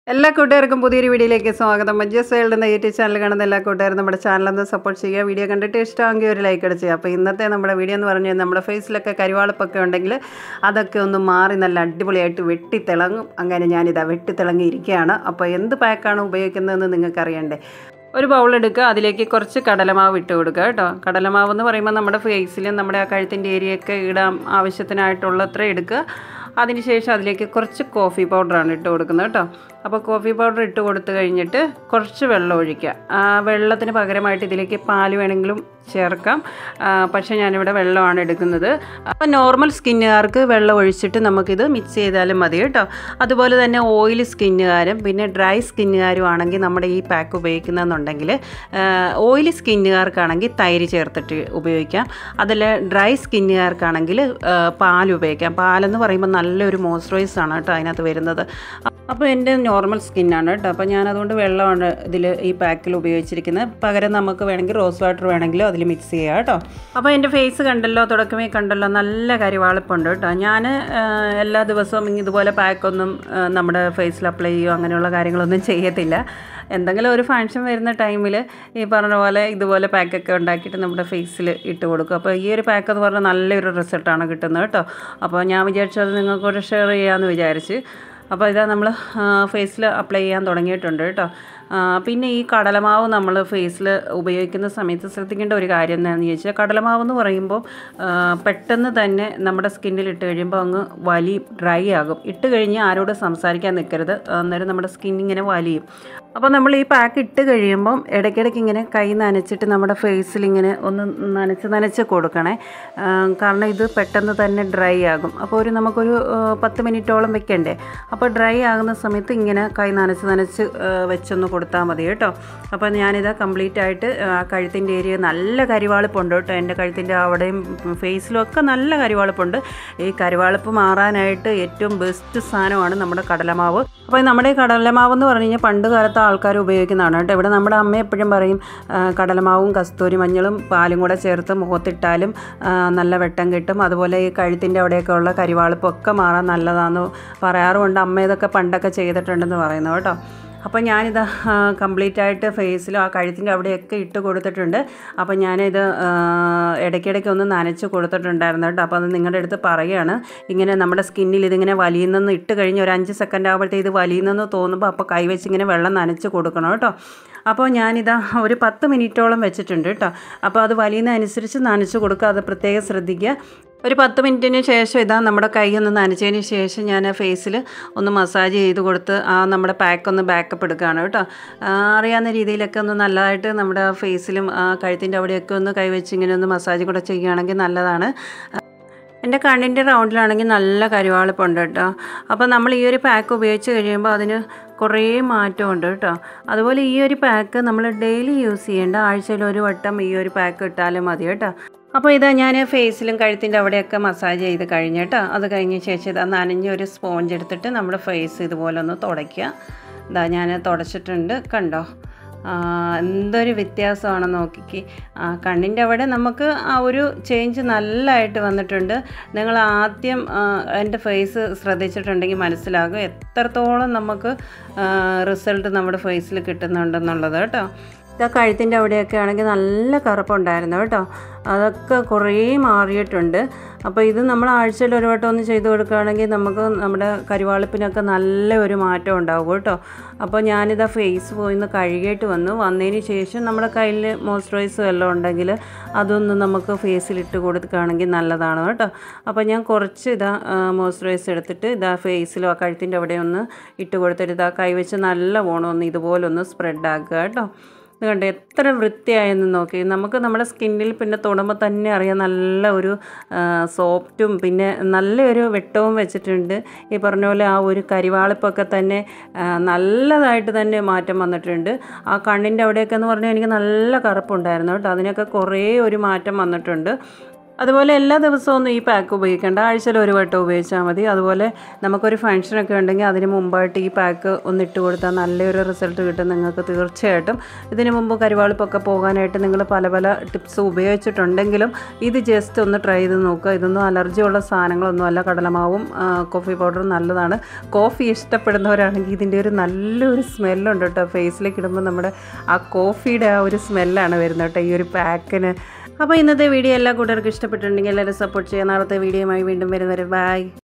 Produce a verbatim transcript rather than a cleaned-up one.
എല്ലാ കൂട്ടുകാർക്കും പുതിയൊരു വീഡിയോയിലേക്ക് സ്വാഗതം. മഞ്ജുസ് വേൾഡ് എന്ന യൂട്യൂബ് ചാനൽ കാണുന്ന എല്ലാ കൂട്ടുകാരും നമ്മുടെ ചാനലൊന്ന് സപ്പോർട്ട് ചെയ്യുക. വീഡിയോ കണ്ടിട്ട് ഇഷ്ടമാണെങ്കിൽ ഒരു ലൈക്ക് അടിച്ച് ചെയ്യുക. അപ്പോൾ ഇന്നത്തെ നമ്മുടെ വീഡിയോ എന്ന് പറഞ്ഞാൽ നമ്മുടെ ഫേസിലൊക്കെ കരിവാളിപ്പൊക്കെ ഉണ്ടെങ്കിൽ അതൊക്കെ ഒന്ന് മാറി നല്ല അടിപൊളിയായിട്ട് വെട്ടിത്തിളങ്ങും. അങ്ങനെ ഞാനിതാ വെട്ടിത്തിളങ്ങിയിരിക്കുകയാണ്. അപ്പോൾ എന്ത് പാക്കാണ് ഉപയോഗിക്കുന്നതെന്ന് നിങ്ങൾക്ക് അറിയണ്ടേ. ഒരു ബൗളെടുക്കുക, അതിലേക്ക് കുറച്ച് കടലമാവ് ഇട്ട് കൊടുക്കുക കേട്ടോ. കടലമാവ് എന്ന് പറയുമ്പോൾ നമ്മുടെ ഫേസിൽ നമ്മുടെ ആ കഴുത്തിൻ്റെ ഏരിയയൊക്കെ ഇടാൻ ആവശ്യത്തിനായിട്ടുള്ളത്ര എടുക്കുക. അതിനുശേഷം അതിലേക്ക് കുറച്ച് കോഫി പൗഡറാണ് ഇട്ട് കൊടുക്കുന്നത് കേട്ടോ. അപ്പോൾ കോഫി പൗഡർ ഇട്ട് കൊടുത്തു കഴിഞ്ഞിട്ട് കുറച്ച് വെള്ളം ഒഴിക്കുക. ആ വെള്ളത്തിന് പകരമായിട്ട് ഇതിലേക്ക് പാൽ വേണമെങ്കിലും ചേർക്കാം, പക്ഷേ ഞാനിവിടെ വെള്ളമാണ് എടുക്കുന്നത്. അപ്പോൾ നോർമൽ സ്കിന്നുകാർക്ക് വെള്ളം ഒഴിച്ചിട്ട് നമുക്കിത് മിക്സ് ചെയ്താലും മതി കേട്ടോ. അതുപോലെ തന്നെ ഓയിൽ സ്കിന്നുകാരും പിന്നെ ഡ്രൈ സ്കിന്നുകാരും ആണെങ്കിൽ നമ്മുടെ ഈ പാക്ക് ഉപയോഗിക്കുന്നതെന്നുണ്ടെങ്കിൽ ഓയിൽ സ്കിന്നുകാർക്കാണെങ്കിൽ തൈര് ചേർത്തിട്ട് ഉപയോഗിക്കാം. അതിൽ ഡ്രൈ സ്കിന്നുകാർക്കാണെങ്കിൽ പാൽ ഉപയോഗിക്കാം. പാലെന്ന് പറയുമ്പോൾ നല്ലൊരു മോയ്സ്ചറൈസറാണ് കേട്ടോ അതിനകത്ത് വരുന്നത്. അപ്പോൾ എൻ്റെ നോർമൽ സ്കിന്നാണ് കേട്ടോ. അപ്പോൾ ഞാനതുകൊണ്ട് വെള്ളമാണ് ഇതിൽ ഈ പാക്കിൽ ഉപയോഗിച്ചിരിക്കുന്നത്. പകരം നമുക്ക് വേണമെങ്കിൽ റോസ് വാട്ടർ വേണമെങ്കിലും അതിൽ മിക്സ് ചെയ്യുക കേട്ടോ. അപ്പോൾ എൻ്റെ ഫേസ് കണ്ടല്ലോ, തുടക്കമേ കണ്ടല്ലോ, നല്ല കരിവാളിപ്പുണ്ട് കേട്ടോ. ഞാൻ എല്ലാ ദിവസവും ഇതുപോലെ പാക്കൊന്നും നമ്മുടെ ഫേസിൽ അപ്ലൈ ചെയ്യുകയോ അങ്ങനെയുള്ള കാര്യങ്ങളൊന്നും ചെയ്യത്തില്ല. എന്തെങ്കിലും ഒരു ഫങ്ഷൻ വരുന്ന ടൈമിൽ ഈ പറഞ്ഞ പോലെ ഇതുപോലെ പാക്കൊക്കെ ഉണ്ടാക്കിയിട്ട് നമ്മുടെ ഫേസിൽ ഇട്ട് കൊടുക്കും. അപ്പോൾ ഈ ഒരു പാക്ക് എന്ന് പറഞ്ഞാൽ നല്ലൊരു റിസൾട്ടാണ് കിട്ടുന്നത് കേട്ടോ. അപ്പോൾ ഞാൻ വിചാരിച്ചത് നിങ്ങൾക്കൊരു ഷെയർ ചെയ്യാമെന്ന് വിചാരിച്ച്. അപ്പോൾ ഇതാ നമ്മൾ ഫേസിൽ അപ്ലൈ ചെയ്യാൻ തുടങ്ങിയിട്ടുണ്ട് കേട്ടോ. പിന്നെ ഈ കടലമാവ് നമ്മൾ ഫേസിൽ ഉപയോഗിക്കുന്ന സമയത്ത് ശ്രദ്ധിക്കേണ്ട ഒരു കാര്യം എന്താണെന്ന് ചോദിച്ചാൽ, കടലമാവ് എന്ന് പറയുമ്പോൾ പെട്ടെന്ന് തന്നെ നമ്മുടെ സ്കിന്നിൽ ഇട്ട് കഴിയുമ്പോൾ അങ്ങ് വലി ഡ്രൈ ആകും. ഇട്ട് കഴിഞ്ഞ് ആരോട് സംസാരിക്കാൻ നിൽക്കരുത്, അന്നേരം നമ്മുടെ സ്കിൻ ഇങ്ങനെ വലിയും. അപ്പോൾ നമ്മൾ ഈ പാക്ക് ഇട്ട് കഴിയുമ്പം ഇടയ്ക്കിടയ്ക്ക് ഇങ്ങനെ കൈ നനച്ചിട്ട് നമ്മുടെ ഫേസിൽ ഇങ്ങനെ ഒന്ന് നനച്ച് നനച്ച് കൊടുക്കണേ. കാരണം ഇത് പെട്ടെന്ന് തന്നെ ഡ്രൈ ആകും. അപ്പോൾ ഒരു നമുക്കൊരു പത്ത് മിനിറ്റോളം വെക്കണ്ടേ. അപ്പോൾ ഡ്രൈ ആകുന്ന സമയത്ത് ഇങ്ങനെ കൈ നനച്ച് നനച്ച് വെച്ചൊന്ന് കൊടുത്താൽ മതി കേട്ടോ. അപ്പോൾ ഞാനിത് കംപ്ലീറ്റ് ആയിട്ട് ആ കഴുത്തിൻ്റെ ഏരിയ നല്ല കരിവാളിപ്പുണ്ട് കേട്ടോ. എൻ്റെ കഴുത്തിൻ്റെ അവിടെയും ഫേസിലും ഒക്കെ നല്ല കരിവാളിപ്പുണ്ട്. ഈ കരിവാളിപ്പ് മാറാനായിട്ട് ഏറ്റവും ബെസ്റ്റ് സാധനമാണ് നമ്മുടെ കടലമാവ്. അപ്പോൾ നമ്മുടെ ഈ കടലമാവ് എന്ന് പറഞ്ഞു കഴിഞ്ഞാൽ പണ്ട് കാലത്ത് ആൾക്കാർ ഉപയോഗിക്കുന്നതാണ് കേട്ടോ. ഇവിടെ നമ്മുടെ അമ്മ എപ്പോഴും പറയും കടലമാവും കസ്തൂരി മഞ്ഞളും പാലും കൂടെ ചേർത്ത് മുഖത്തിട്ടാലും നല്ല വെട്ടം കിട്ടും. അതുപോലെ ഈ കഴുത്തിൻ്റെ അവിടെയൊക്കെ ഉള്ള കരിവാളിപ്പൊക്കെ മാറാൻ നല്ലതാണെന്ന് പറയാറുമുണ്ട്. അമ്മ ഇതൊക്കെ പണ്ടൊക്കെ ചെയ്തിട്ടുണ്ടെന്ന് പറയുന്നു കേട്ടോ. അപ്പോൾ ഞാനിത് കംപ്ലീറ്റ് ആയിട്ട് ഫേസിലും ആ കഴുത്തിൻ്റെ അവിടെയൊക്കെ ഇട്ട് കൊടുത്തിട്ടുണ്ട്. അപ്പോൾ ഞാനിത് ഇടയ്ക്കിടയ്ക്ക് ഒന്ന് നനച്ച് കൊടുത്തിട്ടുണ്ടായിരുന്നു കേട്ടോ. അപ്പോൾ അത് നിങ്ങളുടെ അടുത്ത് പറയുകയാണ്, ഇങ്ങനെ നമ്മുടെ സ്കിന്നിൽ ഇതിങ്ങനെ വലിയുന്നെന്ന് ഇട്ട് കഴിഞ്ഞ് ഒരു അഞ്ച് സെക്കൻഡ് ആകുമ്പോഴത്തേക്ക് ഇത് വലിയുന്നെന്ന് തോന്നുമ്പോൾ അപ്പോൾ കൈവച്ച് ഇങ്ങനെ വെള്ളം നനച്ച് കൊടുക്കണം കേട്ടോ. അപ്പോൾ ഞാനിതാ ഒരു പത്ത് മിനിറ്റോളം വെച്ചിട്ടുണ്ട് കേട്ടോ. അപ്പോൾ അത് വലിയുന്നതനുസരിച്ച് നനച്ച് കൊടുക്കുക, അത് പ്രത്യേകം ശ്രദ്ധിക്കുക. ഒരു പത്ത് മിനിറ്റിന് ശേഷം ഇതാ നമ്മുടെ കൈ ഒന്ന് നനച്ചതിന് ശേഷം ഞാൻ ഫേസിൽ ഒന്ന് മസാജ് ചെയ്ത് കൊടുത്ത് ആ നമ്മുടെ പാക്കൊന്ന് ബാക്കപ്പ് എടുക്കുകയാണ് കേട്ടോ. അറിയാവുന്ന രീതിയിലൊക്കെ ഒന്ന് നല്ലതായിട്ട് നമ്മുടെ ഫേസിലും ആ കഴുത്തിൻ്റെ അവിടെയൊക്കെ ഒന്ന് കൈവച്ച് ഇങ്ങനെ ഒന്ന് മസാജ് കൂടെ ചെയ്യുകയാണെങ്കിൽ നല്ലതാണ്. എൻ്റെ കണ്ണിൻ്റെ റൗണ്ടിലാണെങ്കിൽ നല്ല കരിവാളിപ്പുണ്ട് കേട്ടോ. അപ്പോൾ നമ്മൾ ഈ ഒരു പാക്ക് ഉപയോഗിച്ച് കഴിയുമ്പോൾ അതിന് കുറേ മാറ്റമുണ്ട് കേട്ടോ. അതുപോലെ ഈ ഒരു പാക്ക് നമ്മൾ ഡെയിലി യൂസ് ചെയ്യേണ്ട, ആഴ്ചയിൽ ഒരു വട്ടം ഈ ഒരു പാക്ക് ഇട്ടാലും മതി കേട്ടോ. അപ്പോൾ ഇതാ ഞാൻ ഫേസിലും കഴുത്തിൻ്റെ അവിടെയൊക്കെ മസാജ് ചെയ്ത് കഴിഞ്ഞിട്ട് അത് കഴിഞ്ഞ ശേഷം ഇതാ നനഞ്ഞൊരു സ്പോഞ്ച് എടുത്തിട്ട് നമ്മുടെ ഫേസ് ഇതുപോലെ ഒന്ന് തുടയ്ക്കുക. ഇതാ ഞാൻ തുടച്ചിട്ടുണ്ട്, കണ്ടോ എന്തൊരു വ്യത്യാസമാണെന്ന് നോക്കിക്ക്. കണ്ണിൻ്റെ അവിടെ നമുക്ക് ആ ഒരു ചേഞ്ച് നല്ലതായിട്ട് വന്നിട്ടുണ്ട്. നിങ്ങൾ ആദ്യം എൻ്റെ ഫേസ് ശ്രദ്ധിച്ചിട്ടുണ്ടെങ്കിൽ മനസ്സിലാകും എത്രത്തോളം നമുക്ക് റിസൾട്ട് നമ്മുടെ ഫേസിൽ കിട്ടുന്നുണ്ടെന്നുള്ളത് കേട്ടോ. ഇതാ കഴുത്തിൻ്റെ അവിടെയൊക്കെ ആണെങ്കിൽ നല്ല കറുപ്പുണ്ടായിരുന്നു കേട്ടോ. അതൊക്കെ കുറേ മാറിയിട്ടുണ്ട്. അപ്പോൾ ഇത് നമ്മൾ ആഴ്ചയിൽ ഒരു വട്ടം ഒന്ന് ചെയ്ത് കൊടുക്കുകയാണെങ്കിൽ നമുക്ക് നമ്മുടെ കരിവാളിപ്പിനൊക്കെ നല്ല ഒരു മാറ്റം ഉണ്ടാകും കേട്ടോ. അപ്പോൾ ഞാനിതാ ഫേസ് പോയി ഒന്ന് കഴുകിയിട്ട് വന്നു. വന്നതിന് ശേഷം നമ്മുടെ കയ്യിൽ മോയ്സ്ചറൈസർ എല്ലാം ഉണ്ടെങ്കിൽ അതൊന്ന് നമുക്ക് ഫേസിലിട്ട് കൊടുക്കുകയാണെങ്കിൽ നല്ലതാണ് കേട്ടോ. അപ്പോൾ ഞാൻ കുറച്ച് ഇതാ മോയ്സ്ചറൈസർ എടുത്തിട്ട് ഇതാ ഫേസിലോ ആ കഴുത്തിൻ്റെ അവിടെ ഒന്ന് ഇട്ട് കൊടുത്തിട്ട് ഇതാ കൈവച്ച് നല്ല വണ്ണം ഒന്ന് ഇതുപോലെ ഒന്ന് സ്പ്രെഡ് ആക്കുക കേട്ടോ. ഇത് കണ്ട് എത്ര വൃത്തിയായെന്ന് നോക്കി. നമുക്ക് നമ്മുടെ സ്കിന്നിൽ പിന്നെ തൊടുമ്പോൾ തന്നെ അറിയാം നല്ല ഒരു സോഫ്റ്റും പിന്നെ നല്ലൊരു വെട്ടവും വെച്ചിട്ടുണ്ട്. ഈ പറഞ്ഞ പോലെ ആ ഒരു കരിവാളിപ്പൊക്കെ തന്നെ നല്ലതായിട്ട് തന്നെ മാറ്റം വന്നിട്ടുണ്ട്. ആ കണ്ണിൻ്റെ അവിടെയൊക്കെ എന്ന് പറഞ്ഞാൽ എനിക്ക് നല്ല കറുപ്പുണ്ടായിരുന്നു കേട്ടോ. അതിനൊക്കെ കുറേ ഒരു മാറ്റം വന്നിട്ടുണ്ട്. അതുപോലെ എല്ലാ ദിവസവും ഒന്നും ഈ പാക്ക് ഉപയോഗിക്കേണ്ട, ആഴ്ചയിൽ ഒരു വട്ടം ഉപയോഗിച്ചാൽ മതി. അതുപോലെ നമുക്കൊരു ഫംഗ്ഷനൊക്കെ ഉണ്ടെങ്കിൽ അതിന് മുമ്പായിട്ട് ഈ പാക്ക് ഒന്ന് ഇട്ട് കൊടുത്താൽ നല്ലൊരു റിസൾട്ട് കിട്ടും നിങ്ങൾക്ക് തീർച്ചയായിട്ടും. ഇതിന് മുമ്പ് കരുവാളിപ്പൊക്കെ പോകാനായിട്ട് നിങ്ങൾ പല പല ടിപ്സ് ഉപയോഗിച്ചിട്ടുണ്ടെങ്കിലും ഇത് ജസ്റ്റ് ഒന്ന് ട്രൈ ചെയ്ത് നോക്കുക. ഇതൊന്നും അലർജിയുള്ള സാധനങ്ങളൊന്നും അല്ല. കടലമാവും കോഫി പൗഡറും നല്ലതാണ്. കോഫി ഇഷ്ടപ്പെടുന്നവരാണെങ്കിൽ ഇതിൻ്റെ ഒരു നല്ലൊരു സ്മെല്ലുണ്ട് കേട്ടോ. ഫേസിലേക്ക് ഇടുമ്പോൾ നമ്മുടെ ആ കോഫിയുടെ ആ ഒരു സ്മെല്ലാണ് വരുന്നത് കേട്ടോ ഈ ഒരു പാക്കിന്. അപ്പോൾ ഇന്നത്തെ വീഡിയോ എല്ലാ കൂട്ടുകാർക്കും ഇഷ്ടപ്പെട്ടിട്ടുണ്ടെങ്കിൽ എല്ലാവരും സപ്പോർട്ട് ചെയ്യുക. നാളത്തെ വീഡിയോയുമായി വീണ്ടും വരുന്നവരെ ബൈ.